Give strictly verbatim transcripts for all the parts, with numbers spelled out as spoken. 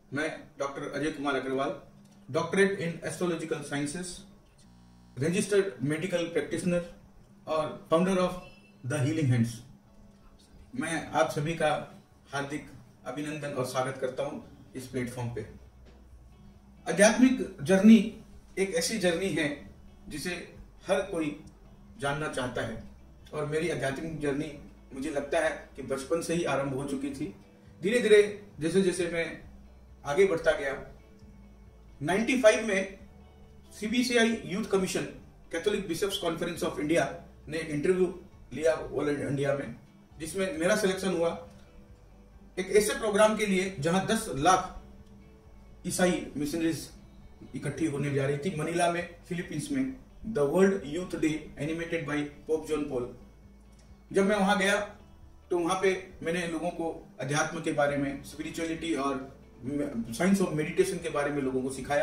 मैं doctor Ajay Kumar Agarwal, doctorate in astrological sciences, registered medical practitioner और founder of the healing hands. मैं आप सभी का हार्दिक अभिनंदन और स्वागत करता हूं इस प्लेटफॉर्म पे। आध्यात्मिक जर्नी एक ऐसी जर्नी है जिसे हर कोई जानना चाहता है और मेरी आध्यात्मिक जर्नी मुझे लगता है कि बचपन से ही आरंभ हो चुकी थी। धीरे धीरे जैसे जैसे मैं आगे बढ़ता गया, पचानवे में CBCI youth commission, Catholic bishops conference of India ने एक इंटरव्यू लिया ऑल इंडिया में, जिसमें मेरा सिलेक्शन हुआ एक ऐसे प्रोग्राम के लिए जहां दस लाख ईसाई मिशनरीज इकट्ठी होने जा रही थी मनीला में, फिलीपींस में, the world youth day animated by Pope John Paul. जब मैं वहां गया तो वहां पे मैंने लोगों को अध्यात्म के बारे में, स्पिरिचुअलिटी और साइंस ऑफ मेडिटेशन के बारे में लोगों को सिखाया।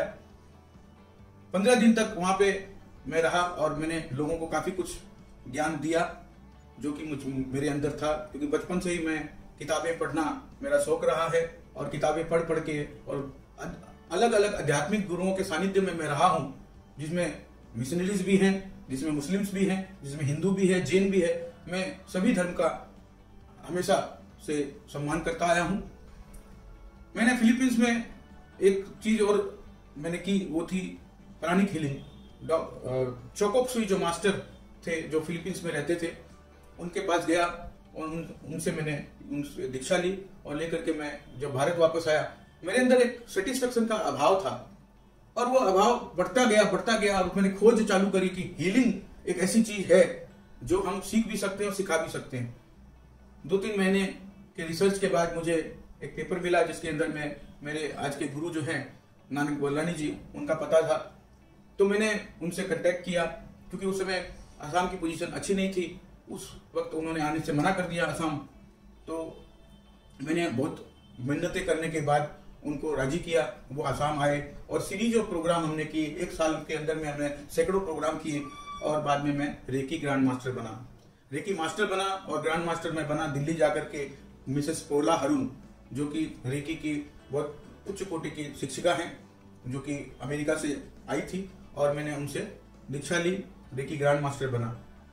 पंद्रह दिन तक वहां पे मैं रहा और मैंने लोगों को काफी कुछ ज्ञान दिया जो कि मुझ मेरे अंदर था, क्योंकि बचपन से ही मैं किताबें पढ़ना मेरा शौक रहा है और किताबें पढ़ पढ़ के और अलग अलग आध्यात्मिक गुरुओं के सानिध्य में मैं रहा हूं, जिसमें मिशनरीज भी हैं, जिसमें मुस्लिम्स भी हैं, जिसमें हिंदू भी है, जैन भी है। मैं सभी धर्म का हमेशा से सम्मान करता आया हूं। मैंने फिलीपींस में एक चीज और मैंने की, वो थी प्राणिक हीलिंग। चोकोप्सुई जो मास्टर थे जो फिलीपींस में रहते थे, उनके पास गया और उन, उनसे मैंने उनसे दीक्षा ली और लेकर के मैं जब भारत वापस आया, मेरे अंदर एक सेटिस्फेक्शन का अभाव था और वो अभाव बढ़ता गया बढ़ता गया और मैंने खोज चालू करी कि हीलिंग एक ऐसी चीज है जो हम सीख भी सकते हैं और सिखा भी सकते हैं। दो तीन महीने के रिसर्च के बाद मुझे एक पेपर मिला जिसके अंदर में मेरे आज के गुरु जो हैं नानक वल्लानी जी, उनका पता था। तो मैंने उनसे कांटेक्ट किया, क्योंकि उस समय असम की पोजीशन अच्छी नहीं थी। उस वक्त उन्होंने आने से मना कर दिया असम। तो मैंने बहुत मेहनतें करने के बाद उनको राजी किया, वो असम आए और सीरीज ऑफ प्रोग्राम हमने किए। एक साल के अंदर में हमने सैकड़ों प्रोग्राम किए और बाद में मैं रेकी ग्रैंड मास्टर बना। रेकी मास्टर बना और ग्रैंड मास्टर में बना दिल्ली जाकर के मिसेस पोला हरून, जो कि रेकी की बहुत उच्च कोटि की शिक्षिका हैं, जो कि अमेरिका से आई थी, और मैंने उनसे दीक्षा ली, रेकी ग्रैंड मास्टर बना।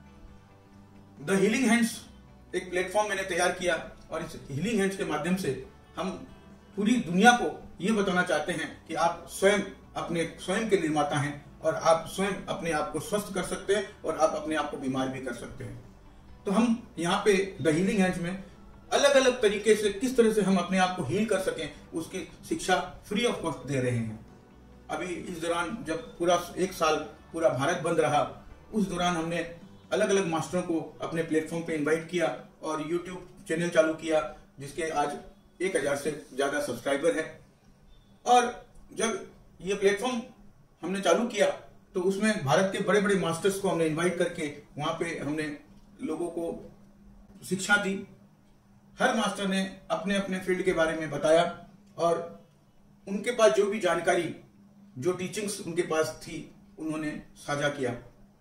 द हीलिंग हैंड्स एक प्लेटफॉर्म मैंने तैयार किया और इस हीलिंग हैंड्स के माध्यम से हम पूरी दुनिया को ये बताना चाहते हैं कि आप स्वयं अपने स्वयं के निर्माता हैं और आप स्वयं अपने आप को स्वस्थ कर सकते हैं और आप अपने आप को बीमार भी कर सकते हैं। तो हम यहाँ पे द हीलिंग हैंड्स में अलग अलग तरीके से किस तरह से हम अपने आप को हील कर सकें, उसकी शिक्षा फ्री ऑफ कॉस्ट दे रहे हैं। अभी इस दौरान जब पूरा एक साल पूरा भारत बंद रहा, उस दौरान हमने अलग अलग मास्टरों को अपने प्लेटफॉर्म पे इनवाइट किया और यूट्यूब चैनल चालू किया, जिसके आज एक हजार से ज्यादा सब्सक्राइबर है। और जब ये प्लेटफॉर्म हमने चालू किया तो उसमें भारत के बड़े बड़े मास्टर्स को हमने इनवाइट करके वहां पे हमने लोगों को शिक्षा दी। हर मास्टर ने अपने अपने फील्ड के बारे में बताया और उनके पास जो भी जानकारी, जो टीचिंग्स उनके पास थी, उन्होंने साझा किया।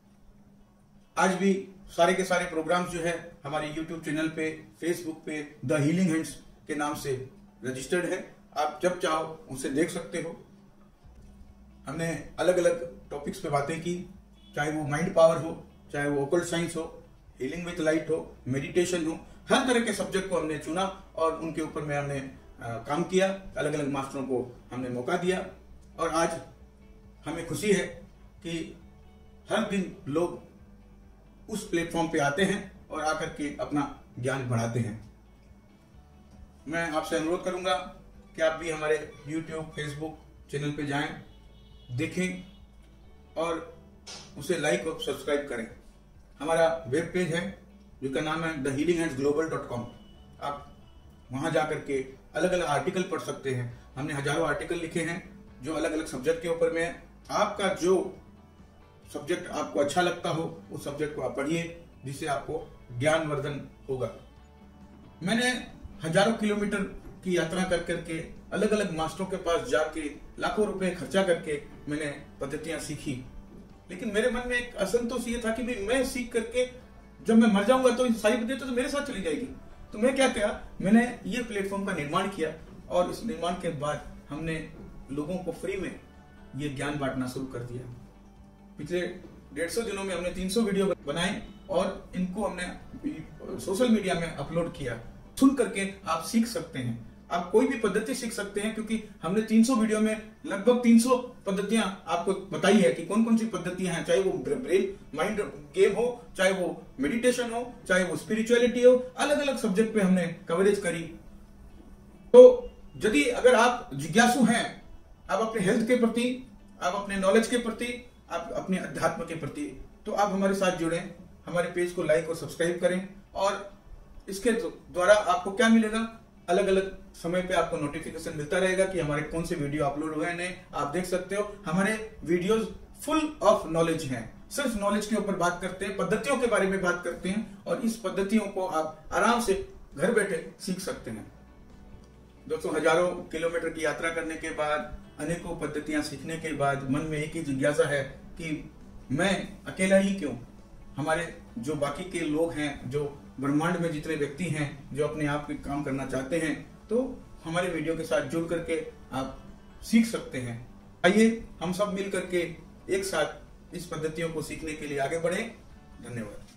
आज भी सारे के सारे प्रोग्राम्स जो है हमारे यूट्यूब चैनल पे, फेसबुक पे द हीलिंग हैंड्स के नाम से रजिस्टर्ड है। आप जब चाहो उसे देख सकते हो। हमने अलग अलग टॉपिक्स पे बातें की, चाहे वो माइंड पावर हो, चाहे वो ओकल्ट साइंस हो, हीलिंग विद लाइट हो, मेडिटेशन हो, हर तरह के सब्जेक्ट को हमने चुना और उनके ऊपर में हमने आ, काम किया। अलग अलग मास्टरों को हमने मौका दिया और आज हमें खुशी है कि हर दिन लोग उस प्लेटफॉर्म पे आते हैं और आकर के अपना ज्ञान बढ़ाते हैं। मैं आपसे अनुरोध करूंगा कि आप भी हमारे यूट्यूब, फेसबुक चैनल पे जाएं, देखें और उसे लाइक और सब्सक्राइब करें। हमारा वेब पेज है जिसका नाम है the healing hands global dot com. आप वहां जाकर के अलग अलग आर्टिकल पढ़ सकते हैं। हमने हजारों आर्टिकल लिखे हैं जो अलग अलग सब्जेक्ट के ऊपर में है। आपका जो सब्जेक्ट आपको अच्छा लगता हो उस सब्जेक्ट को आप पढ़िए, जिससे आपको ज्ञानवर्धन होगा। मैंने हजारों किलोमीटर की यात्रा कर करके अलग अलग मास्टरों के पास जाके लाखों रुपए खर्चा करके मैंने पद्धतियां सीखी, लेकिन मेरे मन में एक असंतोष ये था कि भाई मैं सीख करके जब मैं मर जाऊंगा तो सारी पद्धतियां तो मेरे साथ चली जाएगी। तो मैं क्या किया, मैंने ये प्लेटफॉर्म का निर्माण किया और इस निर्माण के बाद हमने लोगों को फ्री में ये ज्ञान बांटना शुरू कर दिया। पिछले डेढ़ सौ दिनों में हमने तीन सौ वीडियो बनाए और इनको हमने सोशल मीडिया में अपलोड किया। सुन करके आप सीख सकते हैं, आप कोई भी पद्धति सीख सकते हैं, क्योंकि हमने तीन सौ वीडियो में लगभग तीन सौ पद्धतियां आपको बताई है कि कौन कौन सी पद्धतियां हैं, चाहे वो ब्रेन माइंड गेम हो, चाहे वो मेडिटेशन हो, चाहे वो स्पिरिचुअलिटी हो, अलग अलग सब्जेक्ट पे हमने कवरेज करी। तो यदि अगर आप जिज्ञासु हैं, आप अपने हेल्थ के प्रति, आप अपने नॉलेज के प्रति, आप अपने अध्यात्म के प्रति, तो आप हमारे साथ जुड़ें, हमारे पेज को लाइक और सब्सक्राइब करें। और इसके द्वारा आपको क्या मिलेगा, अलग अलग समय पे आपको नोटिफिकेशन मिलता रहेगा कि हमारे कौन से वीडियो अपलोड हुए हैं नए। आप देख सकते हो हमारे वीडियोस फुल ऑफ नॉलेज हैं, सिर्फ नॉलेज के ऊपर बात करते हैं, पद्धतियों के बारे में बात करते हैं, और इस पद्धतियों को आप आराम से घर बैठे सीख सकते हैं। दोस्तों, हजारों किलोमीटर की यात्रा करने के बाद, अनेकों पद्धतियां सीखने के बाद मन में एक ही जिज्ञासा है कि मैं अकेला ही क्यों, हमारे जो बाकी के लोग हैं, जो ब्रह्मांड में जितने व्यक्ति हैं जो अपने आप के काम करना चाहते हैं, तो हमारे वीडियो के साथ जुड़ करके आप सीख सकते हैं। आइए हम सब मिल करके एक साथ इस पद्धतियों को सीखने के लिए आगे बढ़ें। धन्यवाद।